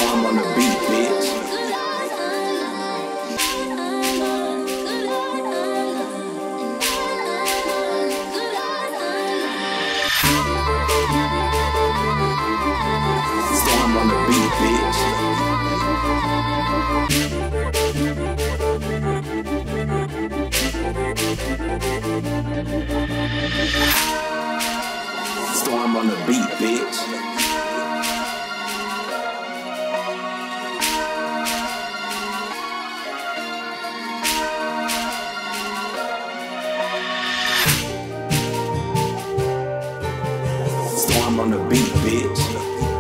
Storm on the beat, bitch. Storm on the beat, bitch. Storm on the beat, bitch. Storm on the beat, bitch.